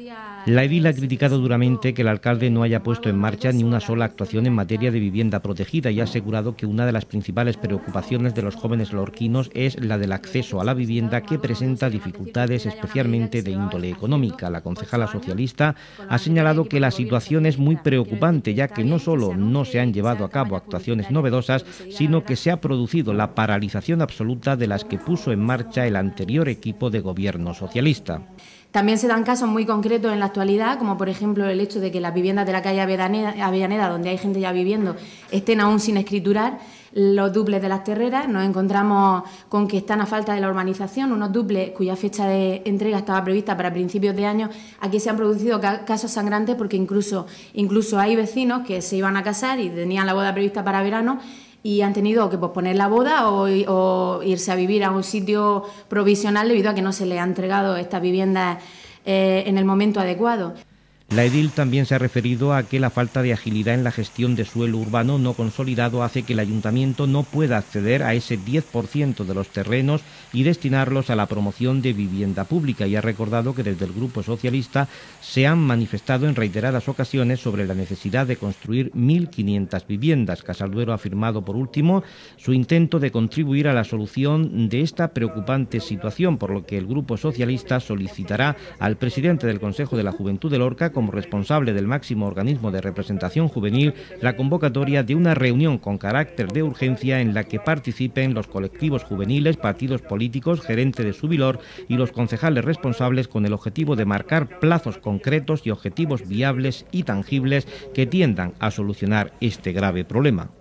La edil ha criticado duramente que el alcalde no haya puesto en marcha ni una sola actuación en materia de vivienda protegida y ha asegurado que una de las principales preocupaciones de los jóvenes lorquinos es la del acceso a la vivienda, que presenta dificultades especialmente de índole económica. La concejala socialista ha señalado que la situación es muy preocupante, ya que no solo no se han llevado a cabo actuaciones novedosas, sino que se ha producido la paralización absoluta de las que puso en marcha el anterior equipo de gobierno socialista. También se dan casos muy concretos en la actualidad, como por ejemplo el hecho de que las viviendas de la calle Avellaneda, donde hay gente ya viviendo, estén aún sin escriturar. Los dúplex de las Terreras, nos encontramos con que están a falta de la urbanización, unos dúplex cuya fecha de entrega estaba prevista para principios de año. Aquí se han producido casos sangrantes porque incluso hay vecinos que se iban a casar y tenían la boda prevista para verano y han tenido que posponer la boda o irse a vivir a un sitio provisional debido a que no se les ha entregado estas viviendas en el momento adecuado. La edil también se ha referido a que la falta de agilidad en la gestión de suelo urbano no consolidado hace que el ayuntamiento no pueda acceder a ese 10% de los terrenos y destinarlos a la promoción de vivienda pública, y ha recordado que desde el Grupo Socialista se han manifestado en reiteradas ocasiones sobre la necesidad de construir 1.500 viviendas. Casalduero ha afirmado, por último, su intento de contribuir a la solución de esta preocupante situación, por lo que el Grupo Socialista solicitará al presidente del Consejo de la Juventud de Lorca, como responsable del máximo organismo de representación juvenil, la convocatoria de una reunión con carácter de urgencia en la que participen los colectivos juveniles, partidos políticos, gerente de Subilor y los concejales responsables, con el objetivo de marcar plazos concretos y objetivos viables y tangibles que tiendan a solucionar este grave problema.